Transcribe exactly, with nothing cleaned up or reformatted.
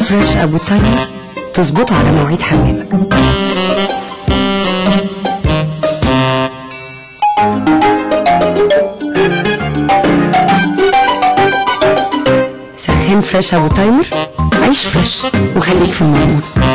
فريش ابو تايمر تظبطه على مواعيد حمامك. سخن فريش ابو تايمر، عيش فريش وخليك في المضمون.